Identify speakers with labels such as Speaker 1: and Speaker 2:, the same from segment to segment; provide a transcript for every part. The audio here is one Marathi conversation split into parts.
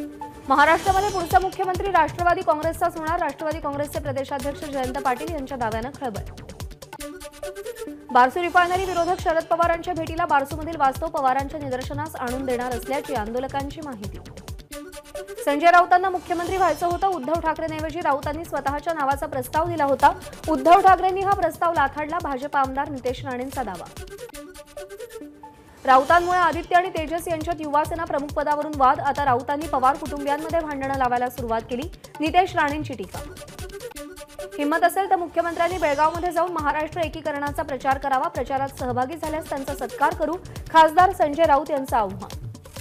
Speaker 1: महाराष्ट्रामध्ये पुढचा मुख्यमंत्री राष्ट्रवादी काँग्रेसचाच होणार. राष्ट्रवादी काँग्रेसचे प्रदेशाध्यक्ष जयंत पाटील यांच्या दाव्यानं खळबळ. बारसू रिफायनरी विरोधक शरद पवारांच्या भेटीला बारसूमधील वास्तव पवारांच्या निदर्शनास आणून देणार असल्याची आंदोलकांची माहिती. संजय राऊतांना मुख्यमंत्री व्हायचं होतं. उद्धव ठाकरेंऐवजी राऊतांनी स्वतःच्या नावाचा प्रस्ताव दिला होता. उद्धव ठाकरेंनी हा प्रस्ताव लाथाडला. भाजप आमदार नितेश राणेंचा दावा. राऊतांमुळे आदित्य आणि तेजस यांच्यात युवासेना प्रमुख पदावरून वाद. आता राऊतांनी पवार कुटुंबियांमध्ये भांडणं लावायला सुरुवात केली. नितेश राणेंची टीका. हिंमत असेल तर मुख्यमंत्र्यांनी बेळगावमध्ये जाऊन महाराष्ट्र एकीकरणाचा प्रचार करावा. प्रचारात सहभागी झाल्यास त्यांचा सत्कार करू. खासदार संजय राऊत यांचं आव्हान.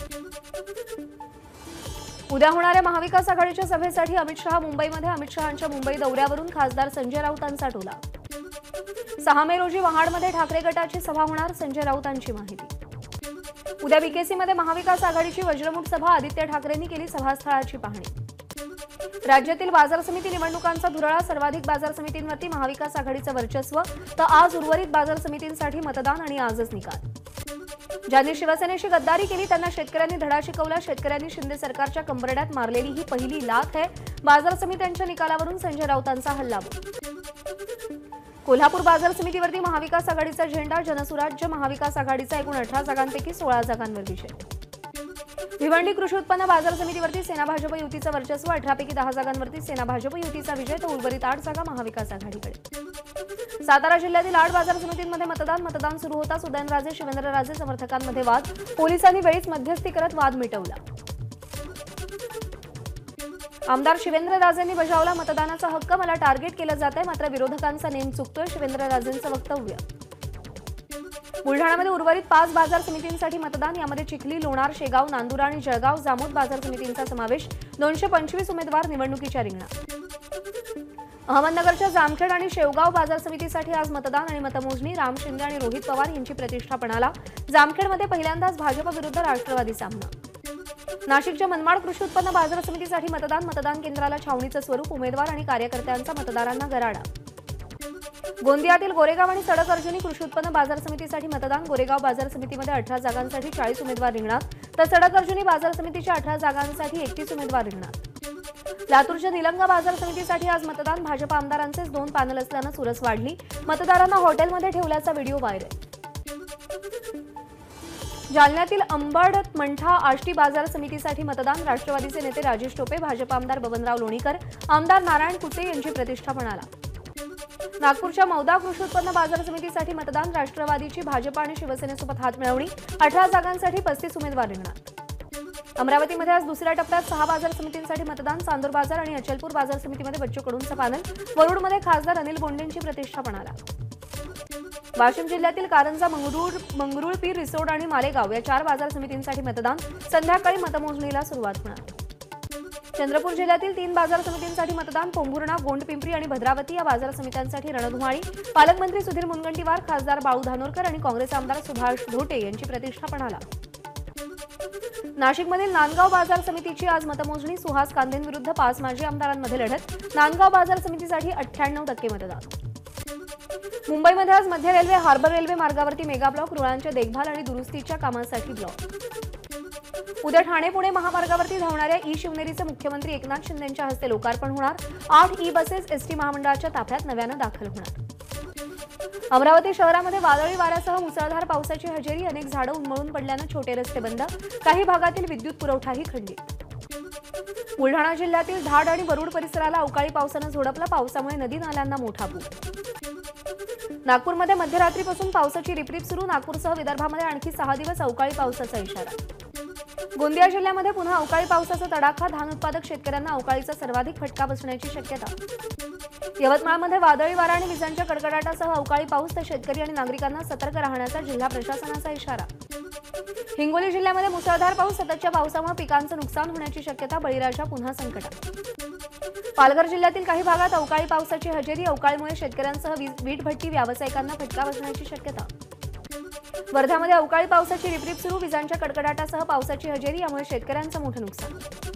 Speaker 1: उद्या होणाऱ्या महाविकास आघाडीच्या सभेसाठी अमित शहा मुंबईमध्ये. अमित शहांच्या मुंबई दौऱ्यावरून खासदार संजय राऊतांचा टोला. 6 मे रोजी महाडमध्ये ठाकरे गटाची सभा होणार. संजय राऊतांची माहिती. उद्या बीकेसीमध्ये महाविकास आघाडीची वज्रमुठ सभा. आदित्य ठाकरेंनी केली सभास्थळाची पाहणी. राज्यातील बाजार समिती निवडणुकांचा धुरळा. सर्वाधिक बाजार समितींवरती महाविकास आघाडीचं वर्चस्व. तर आज उर्वरित बाजार समितींसाठी मतदान आणि आजच निकाल. ज्यांनी शिवसेनेशी गद्दारी केली त्यांना शेतकऱ्यांनी धडा शिकवला. शेतकऱ्यांनी शिंदे सरकारच्या कंबरड्यात मारलेली ही पहिली लाथ आहे. बाजार समित्यांच्या निकालावरून संजय राऊतांचा हल्लाबोल. कोल्हापूर बाजार समितीवरती महाविकास आघाडीचा झेंडा. जनसुराज्य महाविकास आघाडीचा एकूण 18 जागांपैकी 16 जागांवर विजय. भिवंडी कृषी उत्पन्न बाजार समितीवरती सेना भाजप युतीचं वर्चस्व. 18 पैकी 10 जागांवरती सेना भाजप युतीचा विजय. तर उर्वरित 8 जागा महाविकास आघाडीकडे. सातारा जिल्ह्यातील 8 बाजार समितींमध्ये मतदान सुरू होताच उदयनराजे शिवेंद्रराजे समर्थकांमध्ये वाद. पोलिसांनी वेळीच मध्यस्थी करत वाद मिटवला. आमदार शिवेंद्रराजेंनी बजावला मतदानाचा हक्क. मला टार्गेट केलं जातंय मात्र विरोधकांचा नेम चुकतोय. शिवेंद्रराजेंचं वक्तव्य. बुलढाणामध्ये उर्वरित 5 बाजार समितींसाठी मतदान. यामध्ये चिखली, लोणार, शेगाव, नांदुरा आणि जळगाव जामोद बाजार समितींचा समावेश. 225 उमेदवार निवडणुकीच्या रिंगणात. अहमदनगरच्या जामखेड आणि शेवगाव बाजार समितीसाठी आज मतदान आणि मतमोजणी. राम शिंदे आणि रोहित पवार यांची प्रतिष्ठा पणाला. जामखेडमध्ये पहिल्यांदाच भाजप विरुद्ध राष्ट्रवादी सामना. नाशिकच्या मनमाड कृषी उत्पन्न बाजार समितीसाठी मतदान केंद्राला छावणीचं स्वरूप. उमेदवार आणि कार्यकर्त्यांचा मतदारांना गराडा. गोंदियातील गोरेगाव आणि सडक अर्जुनी कृषी उत्पन्न बाजार समितीसाठी मतदान. गोरेगाव बाजार समितीमध्ये 18 जागांसाठी 40 उमेदवार रिंगणात. तर सडक अर्जुनी बाजार समितीच्या 18 जागांसाठी 31 उमेदवार रिंगणात. लातूरच्या निलंगा बाजार समितीसाठी आज मतदान. भाजप आमदारांचेच 2 पॅनल असल्यानं चुरस वाढली. मतदारांना हॉटेलमध्ये ठेवल्याचा व्हिडिओ व्हायरल. जालन्यातील अंबड मंठा आष्टी बाजार समितीसाठी मतदान. राष्ट्रवादीचे नेते राजेश टोपे, भाजप आमदार बबनराव लोणीकर, आमदार नारायण कुचे यांची प्रतिष्ठा पणाला. नागपूरच्या मौदा कृषी उत्पन्न बाजार समितीसाठी मतदान. राष्ट्रवादीची भाजप आणि शिवसेनेसोबत हात मिळवणी. 18 जागांसाठी 35 उमेदवार रिंगणात. अमरावतीमध्ये आज दुसऱ्या टप्प्यात 6 बाजार समितींसाठी मतदान. चांदूर बाजार आणि अचलपूर बाजार समितीमध्ये बच्चू कडूंचं पॅनल. वरुडमध्ये खासदार अनिल बोंडेंची प्रतिष्ठा पणाला. वाशिम जिल्ह्यातील कारंजा, मंगरुळपीर, रिसोड आणि मालेगाव या 4 बाजार समितींसाठी मतदान. संध्याकाळी मतमोजणीला सुरुवात होणार. चंद्रपूर जिल्ह्यातील 3 बाजार समितींसाठी मतदान. पोंभुर्णा, गोंडपिंपरी आणि भद्रावती या बाजार समित्यांसाठी रणधुमाळी. पालकमंत्री सुधीर मुनगंटीवार, खासदार बाळू धानोरकर आणि काँग्रेस आमदार सुभाष धोटे यांची प्रतिष्ठा पणाला. नाशिकमधील नांदगाव बाजार समितीची आज मतमोजणी. सुहास कांदेंविरुद्ध 5 माजी आमदारांमध्ये लढत. नांदगाव बाजार समितीसाठी 98% मतदान. मुंबईमध्ये आज मध्य रेल्वे हार्बर रेल्वे मार्गावरती मेगा ब्लॉक. रुळांच्या देखभाल आणि दुरुस्तीच्या कामासाठी ब्लॉक. उद्या ठाणे पुणे महामार्गावरती धावणाऱ्या ई शिवनेरीचे मुख्यमंत्री एकनाथ शिंदेंच्या हस्ते लोकार्पण होणार. 8 ई बसेस एसटी महामंडळाच्या ताफ्यात नव्यानं दाखल होणार. अमरावती शहरामध्ये वादळी वाऱ्यासह मुसळधार पावसाची हजेरी. अनेक झाडं उन्मळून पडल्यानं छोटे रस्ते बंद. काही भागातील विद्युत पुरवठाही खंडित. बुलढाणा जिल्ह्यातील धाड आणि वरुड परिसराला अवकाळी पावसानं झोडपलं. पावसामुळे नदी नाल्यांना मोठा पूर. नागपूरमध्ये मध्यरात्रीपासून पावसाची रिपरिप सुरू. नागपूरसह विदर्भामध्ये आणखी 6 दिवस अवकाळी पावसाचा इशारा. गोंदिया जिल्ह्यामध्ये पुन्हा अवकाळी पावसाचा तडाखा. धान उत्पादक शेतकऱ्यांना अवकाळीचा सर्वाधिक फटका बसण्याची शक्यता. यवतमाळमध्ये वादळी वारा आणि विजांच्या कडकडाटासह अवकाळी पाऊस. तर शेतकरी आणि नागरिकांना सतर्क राहण्याचा जिल्हा प्रशासनाचा इशारा. हिंगोली जिल्ह्यामध्ये मुसळधार पाऊस. सततच्या पावसामुळे पिकांचं नुकसान होण्याची शक्यता. बळीराजा पुन्हा संकटात. पालघर जिल्ह्यातील काही भागात अवकाळी पावसाची हजेरी. अवकाळीमुळे शेतकऱ्यांसह वीट भट्टी व्यावसायिकांना फटका बसण्याची शक्यता. वर्ध्यामध्ये अवकाळी पावसाची रिपरिप सुरू. विजांच्या कडकडाटासह पावसाची हजेरी. यामुळे शेतकऱ्यांचं मोठं नुकसान.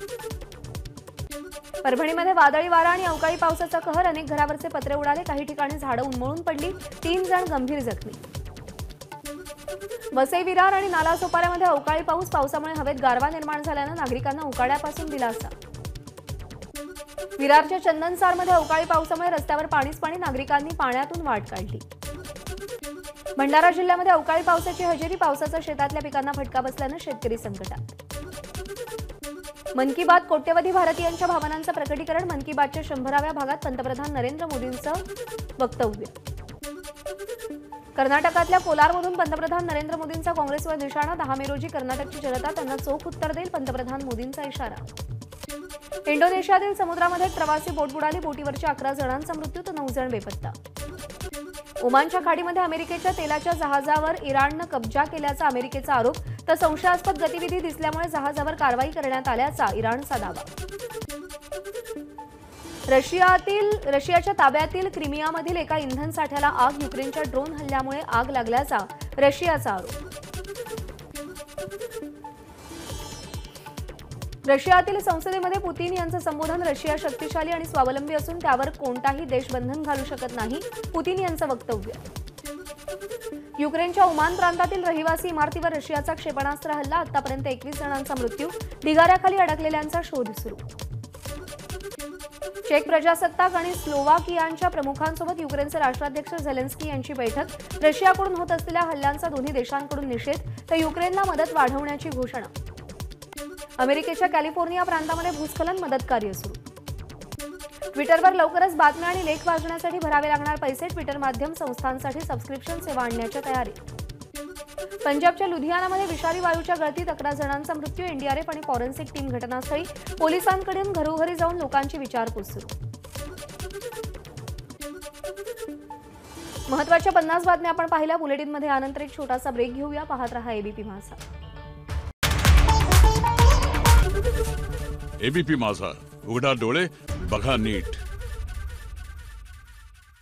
Speaker 1: परभणीमध्ये वादळी वारा आणि अवकाळी पावसाचा कहर. अनेक घरावरचे पत्रे उडाले. काही ठिकाणी झाडं उन्मळून पडली. 3 जण गंभीर जखमी. वसई विरार आणि नालासोपाऱ्यामध्ये अवकाळी पावसामुळे हवेत गारवा निर्माण झाल्यानं नागरिकांना उकाड्यापासून दिलासा। विरारच्या चंदनसारमध्ये अवकाळी पावसामुळे रस्त्यावर पाणीच पाणी, नागरिकांनी पाण्यातून वाट काढली। भंडारा जिल्ह्यामध्ये अवकाळी पावसाची हजेरी, पावसाचा शेतातल्या पिकांना फटका बसल्यानं शेतकरी संकटात। मन की बात कोट्यवधी भारतीयांच्या भावनांचं प्रकटीकरण, मन की बातच्या 100व्या भागात पंतप्रधान नरेंद्र मोदींचं वक्तव्य। कर्नाटकातल्या कोलारमधून पंतप्रधान नरेंद्र मोदींचा काँग्रेसवर निशाणा, 10 मे रोजी कर्नाटकची जनता त्यांना चोख उत्तर देईल, पंतप्रधान मोदींचा इशारा। इंडोनेशियातील समुद्रामध्ये एक प्रवासी बोट बुडाली, बोटीवरच्या 11 जणांचा मृत्यू तर 9 जण बेपत्ता। ओमानच्या खाडीमध्ये अमेरिकेच्या तेलाच्या जहाजावर इराणनं कब्जा केल्याचा अमेरिकेचा आरोप, तर संशयास्पद गतिविधी दिसल्यामुळे जहाजावर कारवाई करण्यात आल्याचा इराणचा दावा। रशियाच्या ताब्यातील क्रिमियामधील एका इंधन साठ्याला आग, युक्रेनच्या ड्रोन हल्ल्यामुळे आग लागल्याचा रशियाचा आरोप। रशियातील संसदेमध्ये पुतीन यांचं संबोधन, रशिया शक्तिशाली आणि स्वावलंबी असून त्यावर कोणताही देश बंधन घालू शकत नाही, पुतीन यांचं वक्तव्य। युक्रेनच्या ओमान प्रांतातील रहिवासी इमारतीवर रशियाचा क्षेपणास्त्र हल्ला, आतापर्यंत 21 जणांचा मृत्यू, ढिगाऱ्याखाली अडकलेल्यांचा शोध सुरू। चेक प्रजासत्ताक आणि स्लोवाकियांच्या प्रमुखांसोबत युक्रेनचे राष्ट्राध्यक्ष झेलेन्स्की यांची बैठक, रशियाकडून होत असलेल्या हल्ल्यांचा दोन्ही देशांकडून निषेध, तर युक्रेनला मदत वाढवण्याची घोषणा। अमेरिकेच्या कॅलिफोर्निया प्रांतामध्ये भूस्खलन, मदत कार्य सुरू। ट्विटरवर लवकरच बातम्या आणि लेख वाचण्यासाठी भरावे लागणार पैसे, ट्विटर माध्यम संस्थांसाठी सबस्क्रिप्शन सेवा आणण्याच्या तयारीत। पंजाबच्या लुधियानामध्ये विषारी वायूच्या गळतीत 11 जणांचा मृत्यू, एनडीआरएफ आणि फॉरेन्सिक टीम घटनास्थळी, पोलिसांकडून घरोघरी जाऊन लोकांची विचारपूस सुरू। महत्त्वाच्या 50 बातम्या आपण पाहिल्या बुलेटिनमध्ये, यानंतर एक छोटासा ब्रेक घेऊया। पाहत रहा एबीपी माझा।
Speaker 2: एबीपी माझा, उघडा डोळे बघा नीट।